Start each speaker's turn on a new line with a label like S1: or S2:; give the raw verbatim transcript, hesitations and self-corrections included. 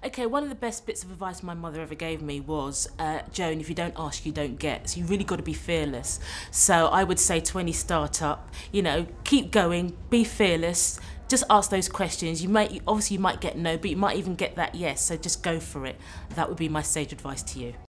S1: Okay, one of the best bits of advice my mother ever gave me was, uh, Joan, if you don't ask, you don't get. So you really got to be fearless. So I would say to any startup, you know, keep going, be fearless, just ask those questions. You might, obviously you might get no, but you might even get that yes, so just go for it. That would be my sage advice to you.